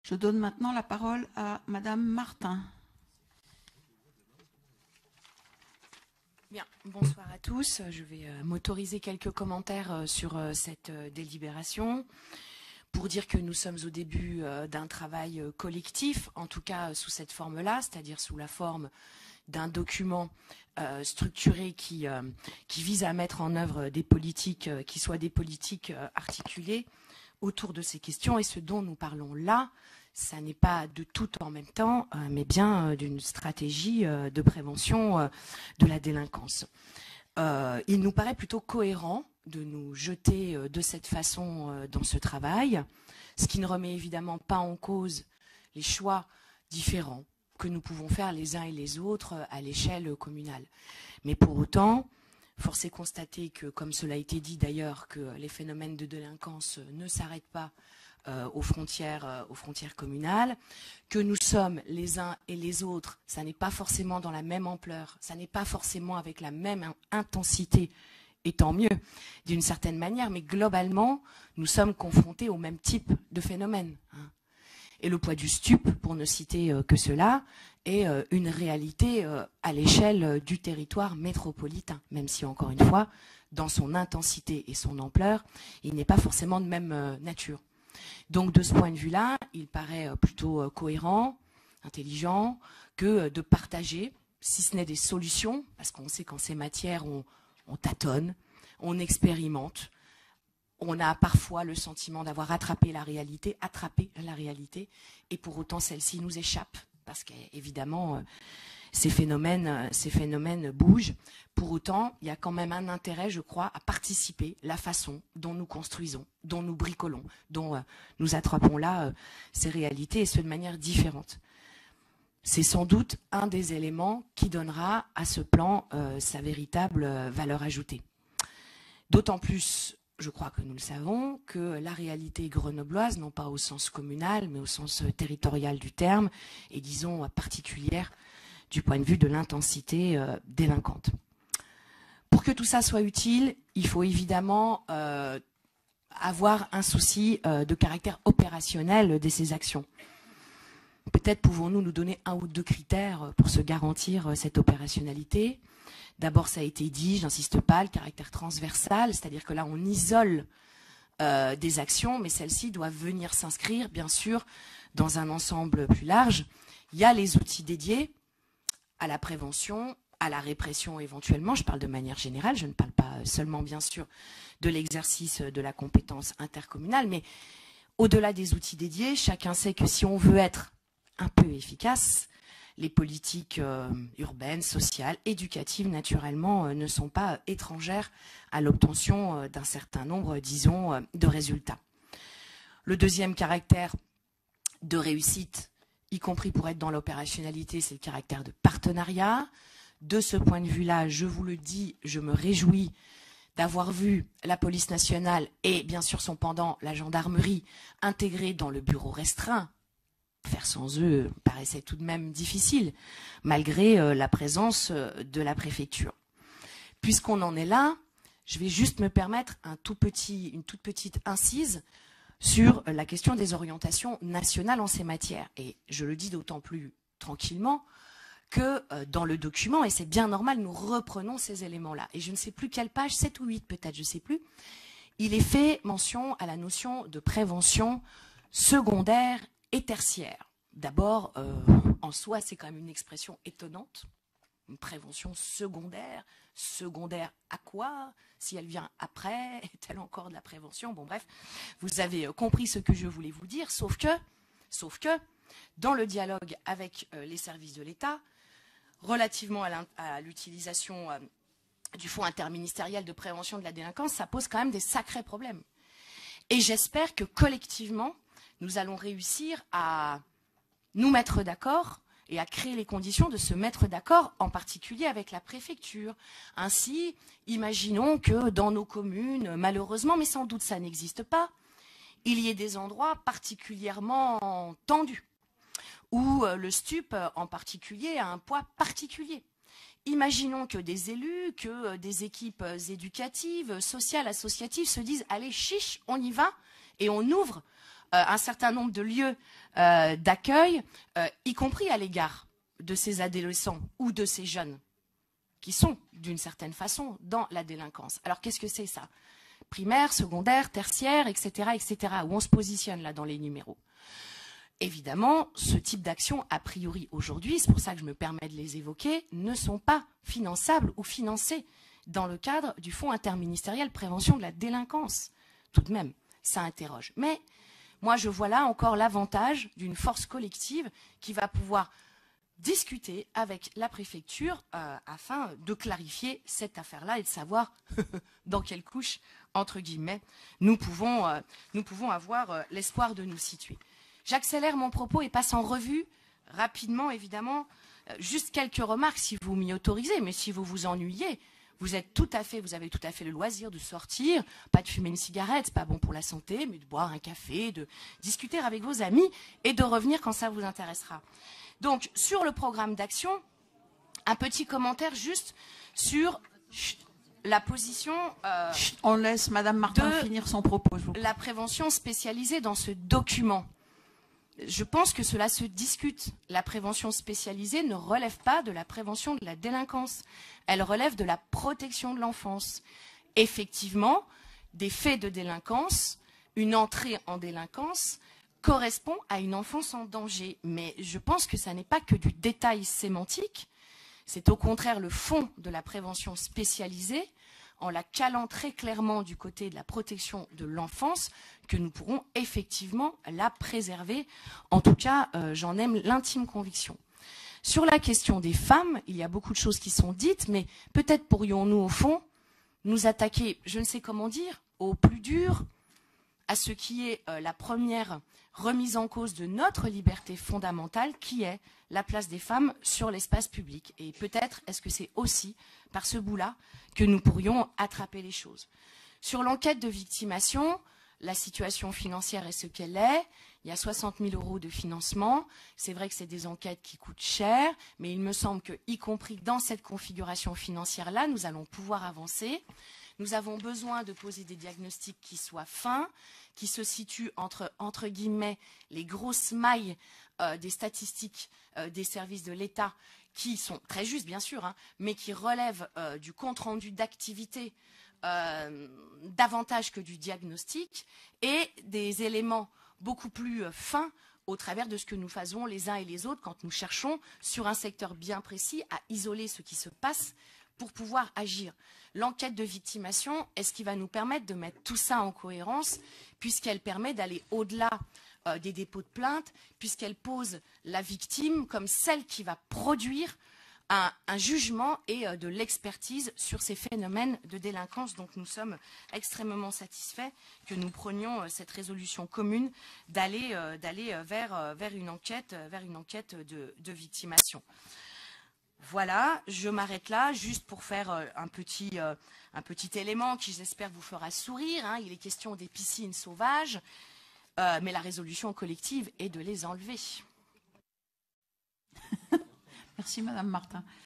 Je donne maintenant la parole à Madame Martin. Bien, bonsoir à tous. Je vais m'autoriser quelques commentaires sur cette délibération pour dire que nous sommes au début d'un travail collectif, en tout cas sous cette forme-là, c'est-à-dire sous la forme d'un document structuré qui vise à mettre en œuvre des politiques qui soient des politiques articulées autour de ces questions. Et ce dont nous parlons là, ça n'est pas de tout en même temps, mais bien d'une stratégie de prévention de la délinquance. Il nous paraît plutôt cohérent de nous jeter de cette façon dans ce travail, ce qui ne remet évidemment pas en cause les choix différents que nous pouvons faire les uns et les autres à l'échelle communale. Mais pour autant, force est constater que, comme cela a été dit d'ailleurs, que les phénomènes de délinquance ne s'arrêtent pas aux frontières communales, que nous sommes les uns et les autres, ça n'est pas forcément dans la même ampleur, ça n'est pas forcément avec la même intensité, et tant mieux, d'une certaine manière, mais globalement, nous sommes confrontés au même type de phénomène. Et le poids du stup, pour ne citer que cela, est une réalité à l'échelle du territoire métropolitain, même si, encore une fois, dans son intensité et son ampleur, il n'est pas forcément de même nature. Donc, de ce point de vue-là, il paraît plutôt cohérent, intelligent, que de partager, si ce n'est des solutions, parce qu'on sait qu'en ces matières, on tâtonne, on expérimente, on a parfois le sentiment d'avoir attrapé la réalité, et pour autant celle-ci nous échappe, parce qu'évidemment ces phénomènes bougent. Pour autant, il y a quand même un intérêt, je crois, à participer la façon dont nous construisons, dont nous bricolons, dont nous attrapons là ces réalités, et ce de manière différente. C'est sans doute un des éléments qui donnera à ce plan sa véritable valeur ajoutée. D'autant plus, je crois que nous le savons, que la réalité grenobloise, non pas au sens communal, mais au sens territorial du terme, est, disons, particulière du point de vue de l'intensité délinquante. Pour que tout ça soit utile, il faut évidemment avoir un souci de caractère opérationnel de ces actions. Peut-être pouvons-nous nous donner un ou deux critères pour se garantir cette opérationnalité. D'abord, ça a été dit, j'insiste pas, le caractère transversal, c'est-à-dire que là, on isole des actions, mais celles-ci doivent venir s'inscrire, bien sûr, dans un ensemble plus large. Il y a les outils dédiés à la prévention, à la répression éventuellement, je parle de manière générale, je ne parle pas seulement, bien sûr, de l'exercice de la compétence intercommunale, mais au-delà des outils dédiés, chacun sait que si on veut être un peu efficace, les politiques urbaines, sociales, éducatives, naturellement, ne sont pas étrangères à l'obtention d'un certain nombre, disons, de résultats. Le deuxième caractère de réussite, y compris pour être dans l'opérationnalité, c'est le caractère de partenariat. De ce point de vue-là, je vous le dis, je me réjouis d'avoir vu la police nationale et bien sûr son pendant, la gendarmerie, intégrés dans le bureau restreint. Faire sans eux paraissait tout de même difficile, malgré la présence de la préfecture. Puisqu'on en est là, je vais juste me permettre une toute petite incise sur la question des orientations nationales en ces matières. Et je le dis d'autant plus tranquillement que dans le document, et c'est bien normal, nous reprenons ces éléments-là. Et je ne sais plus quelle page, 7 ou 8 peut-être, je ne sais plus, il est fait mention à la notion de prévention secondaire et tertiaire. D'abord, en soi, c'est quand même une expression étonnante. Une prévention secondaire. Secondaire à quoi? Si elle vient après, est-elle encore de la prévention? Bon, bref, vous avez compris ce que je voulais vous dire, sauf que dans le dialogue avec les services de l'État, relativement à l'utilisation du Fonds interministériel de prévention de la délinquance, ça pose quand même des sacrés problèmes. Et j'espère que collectivement, nous allons réussir à nous mettre d'accord et à créer les conditions de se mettre d'accord, en particulier avec la préfecture. Ainsi, imaginons que dans nos communes, malheureusement, mais sans doute ça n'existe pas, il y ait des endroits particulièrement tendus, où le stup en particulier a un poids particulier. Imaginons que des élus, que des équipes éducatives, sociales, associatives se disent « Allez, chiche, on y va » et on ouvre un certain nombre de lieux d'accueil, y compris à l'égard de ces adolescents ou de ces jeunes qui sont, d'une certaine façon, dans la délinquance. Alors, qu'est-ce que c'est ça? Primaire, secondaire, tertiaire, etc., où on se positionne là dans les numéros. Évidemment, ce type d'action, a priori aujourd'hui, c'est pour ça que je me permets de les évoquer, ne sont pas finançables ou financés dans le cadre du Fonds interministériel prévention de la délinquance. Tout de même, ça interroge. Mais moi, je vois là encore l'avantage d'une force collective qui va pouvoir discuter avec la préfecture afin de clarifier cette affaire-là et de savoir dans quelle couche, entre guillemets, nous pouvons avoir l'espoir de nous situer. J'accélère mon propos et passe en revue rapidement, évidemment, juste quelques remarques si vous m'y autorisez, mais si vous vous ennuyez, vous avez tout à fait le loisir de sortir, pas de fumer une cigarette, c'est pas bon pour la santé, mais de boire un café, de discuter avec vos amis et de revenir quand ça vous intéressera. Donc, sur le programme d'action, un petit commentaire juste sur la position on laisse Madame Martin finir son propos. La prévention spécialisée dans ce document. Je pense que cela se discute. La prévention spécialisée ne relève pas de la prévention de la délinquance. Elle relève de la protection de l'enfance. Effectivement, des faits de délinquance, une entrée en délinquance, correspond à une enfance en danger. Mais je pense que ça n'est pas que du détail sémantique. C'est au contraire le fond de la prévention spécialisée, en la calant très clairement du côté de la protection de l'enfance, que nous pourrons effectivement la préserver. En tout cas, j'en ai l'intime conviction. Sur la question des femmes, il y a beaucoup de choses qui sont dites, mais peut-être pourrions-nous, au fond, nous attaquer, je ne sais comment dire, au plus dur, à ce qui est la première remise en cause de notre liberté fondamentale, qui est la place des femmes sur l'espace public. Et peut-être est-ce que c'est aussi par ce bout-là que nous pourrions attraper les choses. Sur l'enquête de victimation, la situation financière est ce qu'elle est. Il y a 60 000 € de financement. C'est vrai que c'est des enquêtes qui coûtent cher, mais il me semble que, y compris dans cette configuration financière-là, nous allons pouvoir avancer. Nous avons besoin de poser des diagnostics qui soient fins, qui se situent entre guillemets, les grosses mailles des statistiques des services de l'État, qui sont très justes, bien sûr, hein, mais qui relèvent du compte-rendu d'activité davantage que du diagnostic, et des éléments beaucoup plus fins au travers de ce que nous faisons les uns et les autres quand nous cherchons, sur un secteur bien précis, à isoler ce qui se passe pour pouvoir agir. L'enquête de victimation est ce qui va nous permettre de mettre tout ça en cohérence, puisqu'elle permet d'aller au-delà des dépôts de plainte, puisqu'elle pose la victime comme celle qui va produire un jugement et de l'expertise sur ces phénomènes de délinquance. Donc nous sommes extrêmement satisfaits que nous prenions cette résolution commune d'aller vers une enquête de victimation. Voilà, je m'arrête là, juste pour faire un petit élément qui, j'espère, vous fera sourire. Hein. Il est question des piscines sauvages, mais la résolution collective est de les enlever. Merci Madame Martin.